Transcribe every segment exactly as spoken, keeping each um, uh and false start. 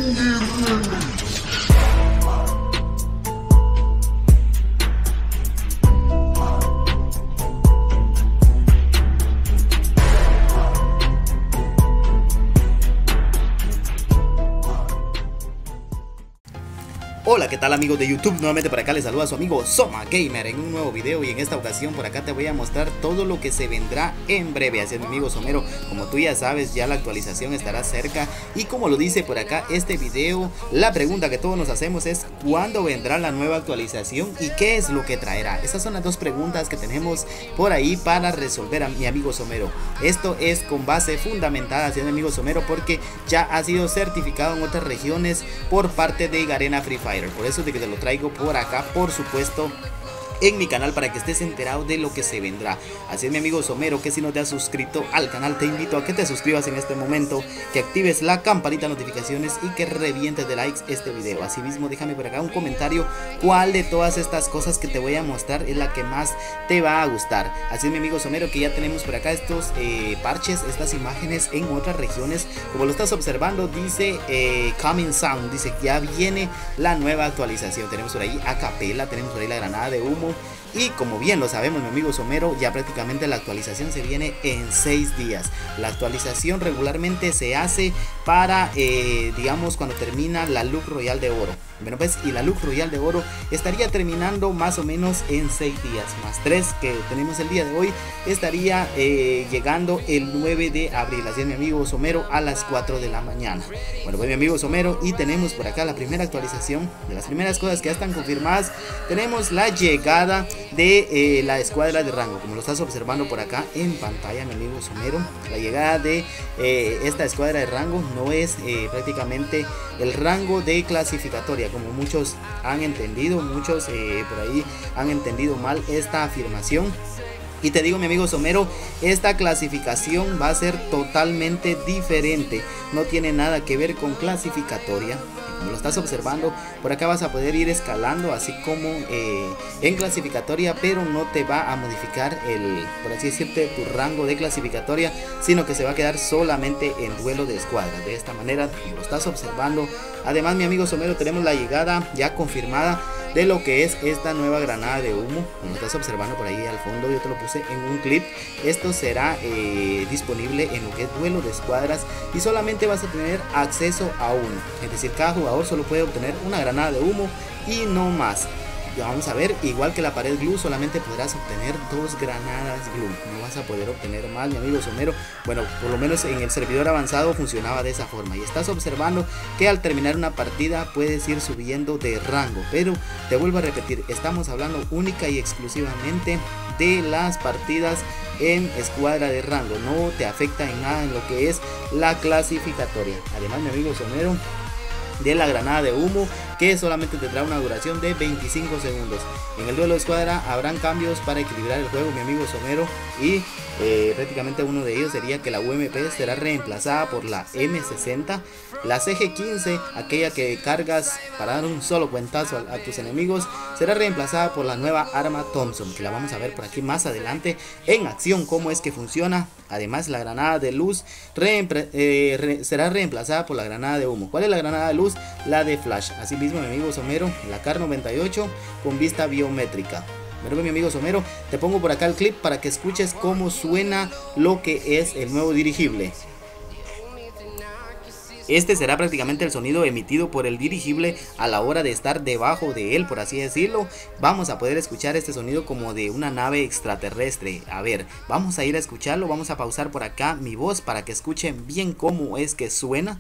Hola, ¿qué tal amigos de YouTube? Nuevamente por acá les saluda a su amigo Soma Gamer en un nuevo video, y en esta ocasión por acá te voy a mostrar todo lo que se vendrá en breve. Así es, mi amigo Somero, como tú ya sabes, ya la actualización estará cerca, y como lo dice por acá este video, la pregunta que todos nos hacemos es ¿cuándo vendrá la nueva actualización y qué es lo que traerá? Esas son las dos preguntas que tenemos por ahí para resolver, a mi amigo Somero. Esto es con base fundamentada, así es, mi amigo Somero, porque ya ha sido certificado en otras regiones por parte de Garena Free Fire. Por eso de que te lo traigo por acá, por supuesto, en mi canal, para que estés enterado de lo que se vendrá. Así es, mi amigo Somero, que si no te has suscrito al canal, te invito a que te suscribas en este momento, que actives la campanita de notificaciones y que revientes de likes este video. Asimismo, déjame por acá un comentario cuál de todas estas cosas que te voy a mostrar es la que más te va a gustar. Así es, mi amigo Somero, que ya tenemos por acá estos eh, parches, estas imágenes en otras regiones. Como lo estás observando, dice eh, Coming Sound, dice que ya viene la nueva actualización. Tenemos por ahí a capela, tenemos por ahí la granada de humo. Y como bien lo sabemos, mi amigo Somero, ya prácticamente la actualización se viene en seis días. La actualización regularmente se hace para, eh, digamos, cuando termina la Look Royal de Oro. Bueno, pues, y la Look Royal de Oro estaría terminando más o menos en seis días, más tres que tenemos el día de hoy, estaría eh, llegando el nueve de abril. Así es, mi amigo Somero, a las cuatro de la mañana. Bueno, pues, mi amigo Somero, y tenemos por acá la primera actualización. De las primeras cosas que ya están confirmadas, tenemos la llegada de eh, la escuadra de rango, como lo estás observando por acá en pantalla, mi amigo Somero. La llegada de eh, esta escuadra de rango no es eh, prácticamente el rango de clasificatoria, como muchos han entendido, muchos eh, por ahí han entendido mal esta afirmación. Y te digo, mi amigo Somero, esta clasificación va a ser totalmente diferente, no tiene nada que ver con clasificatoria. Como lo estás observando, por acá vas a poder ir escalando así como eh, en clasificatoria, pero no te va a modificar el, por así decirte, tu rango de clasificatoria, sino que se va a quedar solamente en duelo de escuadra. De esta manera, como lo estás observando. Además, mi amigo Somero, tenemos la llegada ya confirmada de lo que es esta nueva granada de humo. Como estás observando por ahí al fondo, yo te lo puse en un clip. Esto será eh, disponible en lo que es duelo de escuadras, y solamente vas a tener acceso a uno, es decir, cada jugador solo puede obtener una granada de humo y no más. Ya vamos a ver, igual que la pared glue, solamente podrás obtener dos granadas glue, no vas a poder obtener más, mi amigo Somero. Bueno, por lo menos en el servidor avanzado funcionaba de esa forma, y estás observando que al terminar una partida puedes ir subiendo de rango. Pero te vuelvo a repetir, estamos hablando única y exclusivamente de las partidas en escuadra de rango, no te afecta en nada en lo que es la clasificatoria. Además, mi amigo Somero, de la granada de humo, que solamente tendrá una duración de veinticinco segundos. En el duelo de escuadra habrán cambios para equilibrar el juego, mi amigo Somero, y eh, prácticamente uno de ellos sería que la U M P será reemplazada por la M sesenta, la C G quince, aquella que cargas para dar un solo cuentazo a, a tus enemigos, será reemplazada por la nueva arma Thompson, que la vamos a ver por aquí más adelante en acción cómo es que funciona. Además, la granada de luz eh, re será reemplazada por la granada de humo. ¿Cuál es la granada de luz? La de flash. Asimismo, mi amigo Somero, la Kar noventa y ocho con vista biométrica. Bueno, mi amigo Somero, te pongo por acá el clip para que escuches cómo suena lo que es el nuevo dirigible. Este será prácticamente el sonido emitido por el dirigible a la hora de estar debajo de él, por así decirlo. Vamos a poder escuchar este sonido como de una nave extraterrestre. A ver, vamos a ir a escucharlo, vamos a pausar por acá mi voz para que escuchen bien cómo es que suena.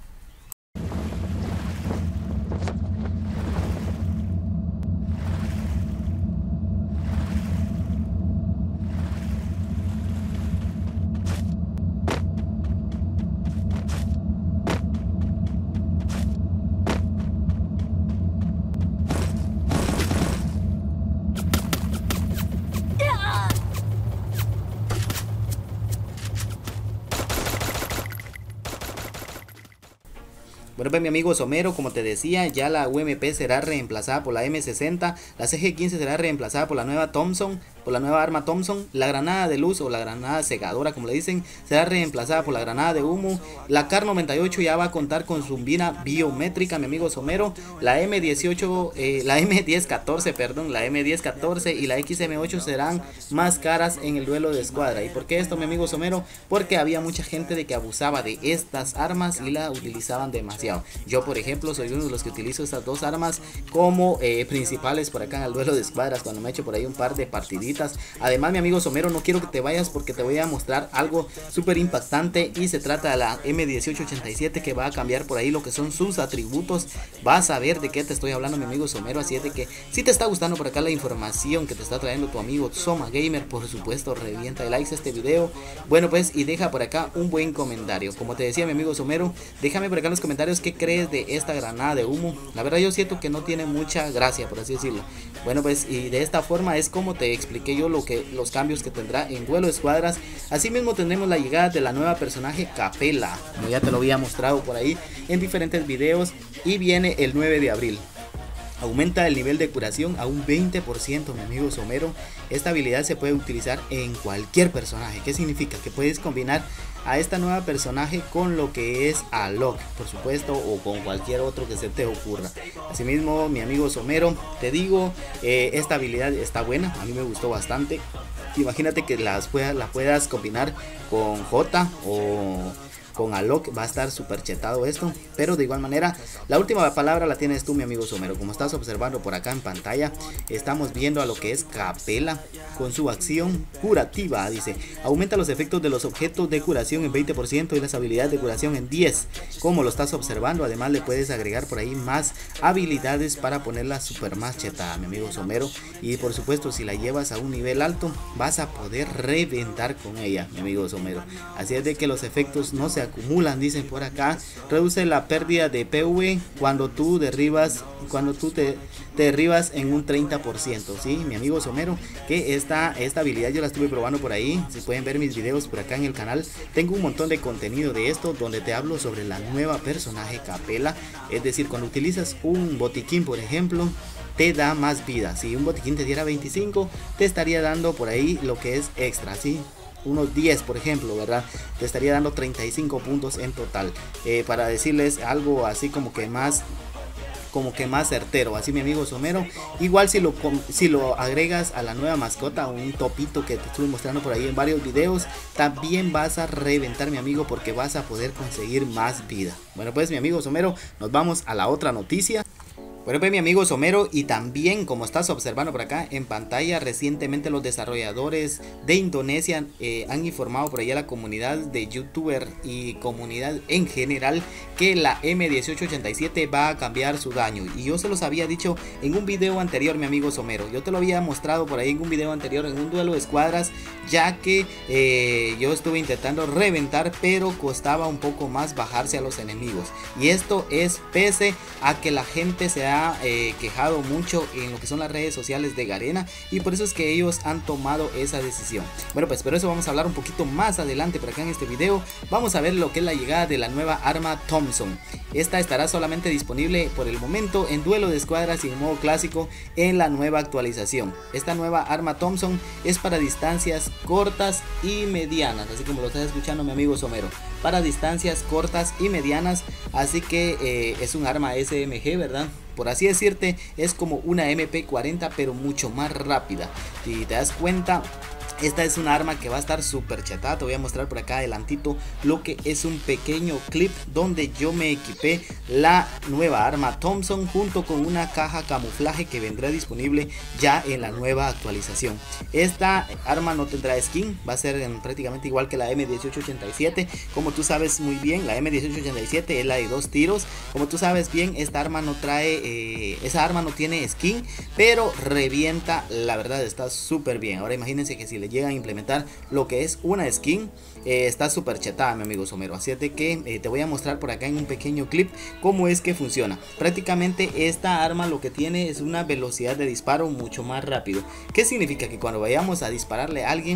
Bueno, pues mi amigo Somero, como te decía, ya la U M P será reemplazada por la M sesenta, la C G quince será reemplazada por la nueva Thompson, por la nueva arma Thompson, la granada de luz o la granada cegadora como le dicen, será reemplazada por la granada de humo, la Kar noventa y ocho ya va a contar con su mira biométrica, mi amigo Somero, la M dieciocho, eh, la M diez catorce, perdón, la M diez catorce y la X M ocho serán más caras en el duelo de escuadra. ¿Y por qué esto, mi amigo Somero? Porque había mucha gente de que abusaba de estas armas y la utilizaban demasiado. Yo, por ejemplo, soy uno de los que utilizo estas dos armas como eh, principales por acá en el duelo de escuadras, cuando me he hecho por ahí un par de partiditas. Además, mi amigo Somero, no quiero que te vayas porque te voy a mostrar algo súper impactante, y se trata de la M dieciocho ochenta y siete, que va a cambiar por ahí lo que son sus atributos. Vas a ver de qué te estoy hablando, mi amigo Somero. Así es de que si te está gustando por acá la información que te está trayendo tu amigo Soma Gamer, por supuesto revienta de likes a este video. Bueno, pues, y deja por acá un buen comentario. Como te decía, mi amigo Somero, déjame por acá en los comentarios qué crees de esta granada de humo. La verdad yo siento que no tiene mucha gracia, por así decirlo. Bueno, pues, y de esta forma es como te expliqué yo lo que los cambios que tendrá en duelo de escuadras. Asimismo tendremos la llegada de la nueva personaje Capela, como ya te lo había mostrado por ahí en diferentes videos, y viene el nueve de abril. Aumenta el nivel de curación a un veinte por ciento, mi amigo Somero. Esta habilidad se puede utilizar en cualquier personaje. ¿Qué significa? Que puedes combinar a esta nueva personaje con lo que es a Locke, por supuesto, o con cualquier otro que se te ocurra. Asimismo, mi amigo Somero, te digo, eh, esta habilidad está buena, a mí me gustó bastante. Imagínate que las puedas, la puedas combinar con J o con Alok, va a estar súper chetado esto. Pero de igual manera, la última palabra la tienes tú, mi amigo Somero. Como estás observando por acá en pantalla, estamos viendo a lo que es Capela con su acción curativa. Dice, aumenta los efectos de los objetos de curación en veinte por ciento y las habilidades de curación en diez por ciento. Como lo estás observando, además le puedes agregar por ahí más habilidades para ponerla súper más chetada, mi amigo Somero. Y por supuesto, si la llevas a un nivel alto, vas a poder reventar con ella, mi amigo Somero. Así es de que los efectos no se acumulan, dicen por acá. Reduce la pérdida de P V cuando tú derribas cuando tú te, te derribas en un treinta por ciento. Sí, mi amigo Somero, que esta, esta habilidad yo la estuve probando por ahí. Si pueden ver mis videos por acá en el canal, tengo un montón de contenido de esto donde te hablo sobre la nueva personaje Capela. Es decir, cuando utilizas un botiquín, por ejemplo, te da más vida. Si un botiquín te diera veinticinco, te estaría dando por ahí lo que es extra, ¿sí? Unos diez, por ejemplo, ¿verdad? Te estaría dando treinta y cinco puntos en total. Eh, para decirles algo así como que más como que más certero, así mi amigo Somero. Igual si lo, si lo agregas a la nueva mascota, un topito que te estuve mostrando por ahí en varios videos, también vas a reventar, mi amigo, porque vas a poder conseguir más vida. Bueno, pues mi amigo Somero, nos vamos a la otra noticia. Bueno, pues mi amigo Somero, y también como estás observando por acá en pantalla, recientemente los desarrolladores de Indonesia eh, han informado por allá a la comunidad de youtuber y comunidad en general que la M dieciocho ochenta y siete va a cambiar su daño. Y yo se los había dicho en un video anterior, mi amigo Somero. Yo te lo había mostrado por ahí en un video anterior, en un duelo de escuadras, ya que eh, yo estuve intentando reventar, pero costaba un poco más bajarse a los enemigos. Y esto es pese a que la gente se ha Eh, quejado mucho en lo que son las redes sociales de Garena, y por eso es que ellos han tomado esa decisión. Bueno, pues pero eso vamos a hablar un poquito más adelante por acá en este video. Vamos a ver lo que es la llegada de la nueva arma Thompson. Esta estará solamente disponible por el momento en duelo de escuadras y en modo clásico en la nueva actualización. Esta nueva arma Thompson es para distancias cortas y medianas, así como lo estás escuchando, mi amigo Somero, para distancias cortas y medianas. Así que eh, es un arma S M G, ¿verdad? Por así decirte, es como una M P cuarenta, pero mucho más rápida. Si te das cuenta, esta es una arma que va a estar súper chatada. Te voy a mostrar por acá adelantito lo que es un pequeño clip donde yo me equipé la nueva arma Thompson junto con una caja camuflaje que vendrá disponible ya en la nueva actualización. Esta arma no tendrá skin, va a ser en, prácticamente igual que la M dieciocho ochenta y siete. Como tú sabes muy bien, la M dieciocho ochenta y siete es la de dos tiros. Como tú sabes bien, esta arma no trae, eh, esa arma no tiene skin, pero revienta, la verdad está súper bien. Ahora imagínense que si le llegan a implementar lo que es una skin, eh, está súper chetada, mi amigo Somero. Así es de que eh, te voy a mostrar por acá en un pequeño clip cómo es que funciona. Prácticamente esta arma lo que tiene es una velocidad de disparo mucho más rápido. ¿Qué significa? Que cuando vayamos a dispararle a alguien,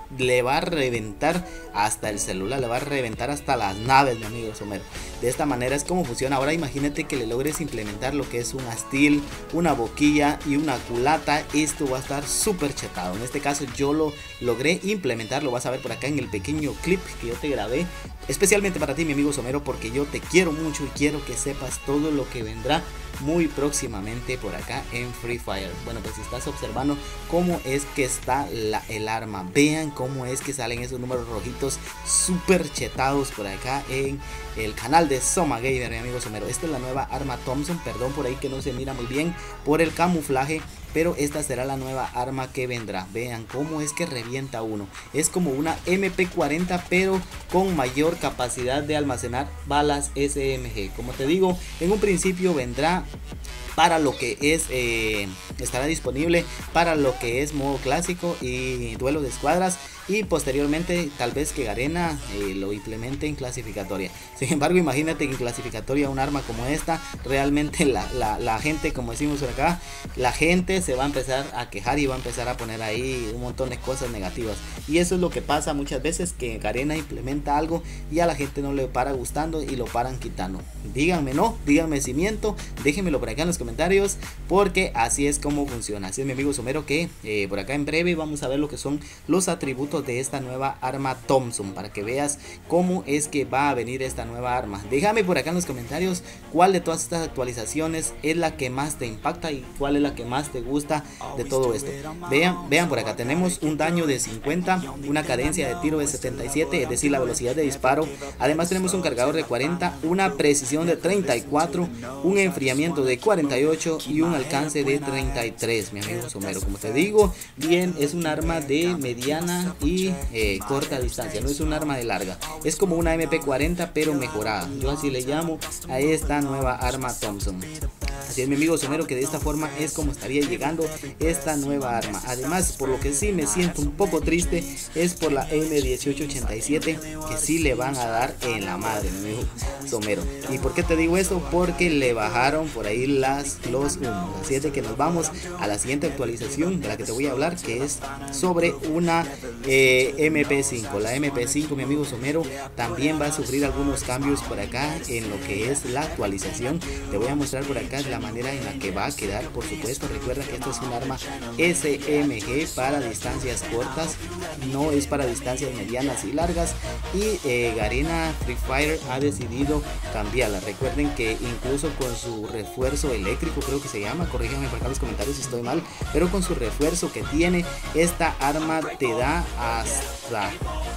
le va a reventar hasta el celular, le va a reventar hasta las naves, mi amigo Somero. De esta manera es como funciona. Ahora imagínate que le logres implementar lo que es un astil, una boquilla y una culata. Esto va a estar súper chetado. En este caso yo lo logré implementar, lo vas a ver por acá en el pequeño clip que yo te grabé especialmente para ti, mi amigo Somero, porque yo te quiero mucho y quiero que sepas todo lo que vendrá muy próximamente por acá en Free Fire. Bueno, pues estás observando cómo es que está la, el arma. Vean cómo es que salen esos números rojitos súper chetados por acá en el canal de Soma Gamer, mi amigo Somero. Esta es la nueva arma Thompson. Perdón por ahí que no se mira muy bien por el camuflaje, pero esta será la nueva arma que vendrá. Vean cómo es que revienta uno. Es como una M P cuarenta, pero con mayor capacidad de almacenar balas S M G. Como te digo, en un principio vendrá para lo que es, eh, estará disponible para lo que es modo clásico y duelo de escuadras, y posteriormente tal vez que Garena eh, lo implemente en clasificatoria. Sin embargo, imagínate que en clasificatoria un arma como esta, realmente la, la, la gente, como decimos por acá, la gente se va a empezar a quejar y va a empezar a poner ahí un montón de cosas negativas. Y eso es lo que pasa muchas veces, que Garena implementa algo y a la gente no le para gustando y lo paran quitando. Díganme no, díganme si miento, déjenmelo por acá en los comentarios, porque así es como funciona. Así es, mi amigo Somero, que eh, por acá en breve vamos a ver lo que son los atributos de esta nueva arma Thompson, para que veas cómo es que va a venir esta nueva arma. Déjame por acá en los comentarios cuál de todas estas actualizaciones es la que más te impacta y cuál es la que más te gusta de todo esto. Vean, vean por acá, tenemos un daño de cincuenta, una cadencia de tiro de setenta y siete, es decir, la velocidad de disparo. Además tenemos un cargador de cuarenta, una precisión de treinta y cuatro, un enfriamiento de cuarenta y ocho y un alcance de treinta y tres, mi amigo Somero. Como te digo, bien, es un arma de mediana y eh, corta distancia, no es un arma de larga, es como una M P cuarenta pero mejorada. Yo así le llamo a esta nueva arma Thompson. Así es, mi amigo Somero, que de esta forma es como estaría llegando esta nueva arma. Además, por lo que sí me siento un poco triste es por la M dieciocho ochenta y siete, que sí le van a dar en la madre, mi amigo Somero. ¿Y por qué te digo eso? Porque le bajaron por ahí las, los humos. Así es de que nos vamos a la siguiente actualización de la que te voy a hablar, que es sobre una eh, M P cinco. La M P cinco, mi amigo Somero, también va a sufrir algunos cambios por acá en lo que es la actualización. Te voy a mostrar por acá la manera en la que va a quedar. Por supuesto, recuerda que esto es un arma S M G para distancias cortas, no es para distancias medianas y largas, y eh, Garena Free Fire ha decidido cambiarla. Recuerden que incluso con su refuerzo eléctrico, creo que se llama, corríganme por acá en los comentarios si estoy mal, pero con su refuerzo que tiene, esta arma te da hasta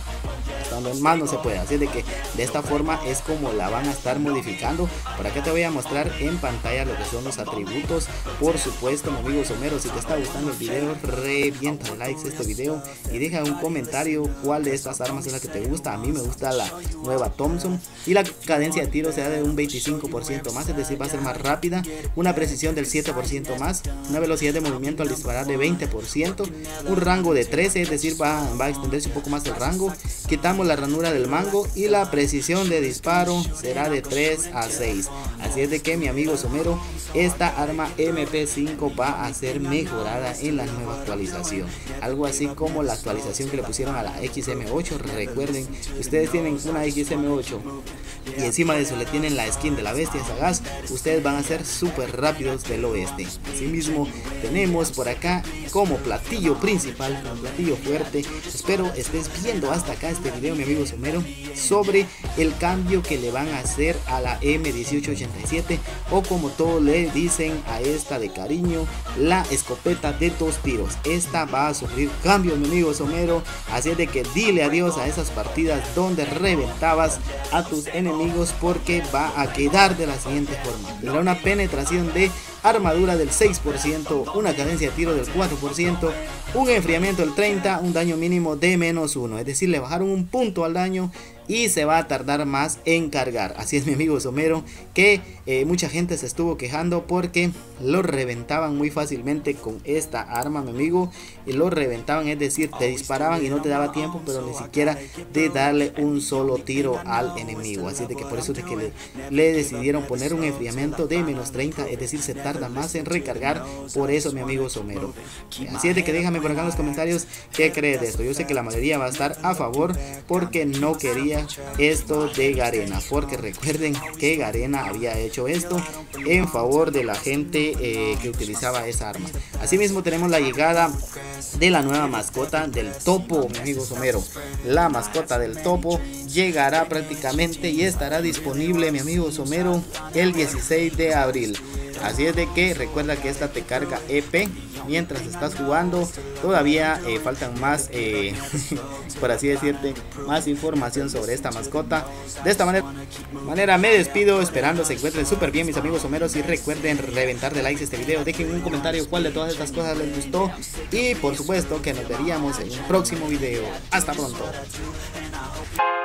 donde más no se puede. Así de que de esta forma es como la van a estar modificando. Por acá te voy a mostrar en pantalla lo que son los atributos. Por supuesto, mi amigo Somero, si te está gustando el video, revienta likes a este video y deja un comentario cuál de estas armas es la que te gusta. A mí me gusta la nueva Thompson, y la cadencia de tiro será de un veinticinco por ciento más, es decir, va a ser más rápida, una precisión del siete por ciento más, una velocidad de movimiento al disparar de veinte por ciento, un rango de trece, es decir, va, va a extenderse un poco más el rango. Quitamos la ranura del mango y la precisión de disparo será de tres a seis. Así es de que, mi amigo Somero, esta arma M P cinco va a ser mejorada en la nueva actualización, algo así como la actualización que le pusieron a la X M ocho. Recuerden, ustedes tienen una X M ocho y encima de eso le tienen la skin de la bestia sagaz, ustedes van a ser súper rápidos del oeste. Asimismo, tenemos por acá como platillo principal, un platillo fuerte, espero estés viendo hasta acá este video, mi amigo Somero, sobre el cambio que le van a hacer a la M dieciocho ochenta y siete, o como todos le dicen a esta de cariño, la escopeta de dos tiros. Esta va a sufrir cambios, mi amigo Somero, así es de que dile adiós a esas partidas donde reventabas a tus enemigos, porque va a quedar de la siguiente forma: tendrá una penetración de armadura del seis por ciento, una cadencia de tiro del cuatro por ciento, un enfriamiento del treinta por ciento, un daño mínimo de menos uno, es decir, le bajaron un punto al daño y se va a tardar más en cargar. Así es, mi amigo Somero, que eh, mucha gente se estuvo quejando porque lo reventaban muy fácilmente con esta arma, mi amigo, y lo reventaban, es decir, te disparaban y no te daba tiempo, pero ni siquiera de darle un solo tiro al enemigo. Así de que por eso de que le, le decidieron poner un enfriamiento de menos treinta, es decir, se tarda más en recargar. Por eso, mi amigo Somero. Así es de que déjame por acá en los comentarios qué crees de esto. Yo sé que la mayoría va a estar a favor porque no quería esto de Garena, porque recuerden que Garena había hecho esto en favor de la gente eh, que utilizaba esa arma. Asimismo tenemos la llegada de la nueva mascota del topo, mi amigo Somero. La mascota del topo llegará prácticamente y estará disponible, mi amigo Somero, el dieciséis de abril. Así es de que recuerda que esta te carga E P mientras estás jugando. Todavía eh, faltan más, eh, por así decirte, más información sobre esta mascota. De esta manera, manera me despido, esperando se encuentren súper bien mis amigos someros. Y recuerden reventar de likes este video. Dejen un comentario cuál de todas estas cosas les gustó. Y por supuesto que nos veríamos en un próximo video. Hasta pronto.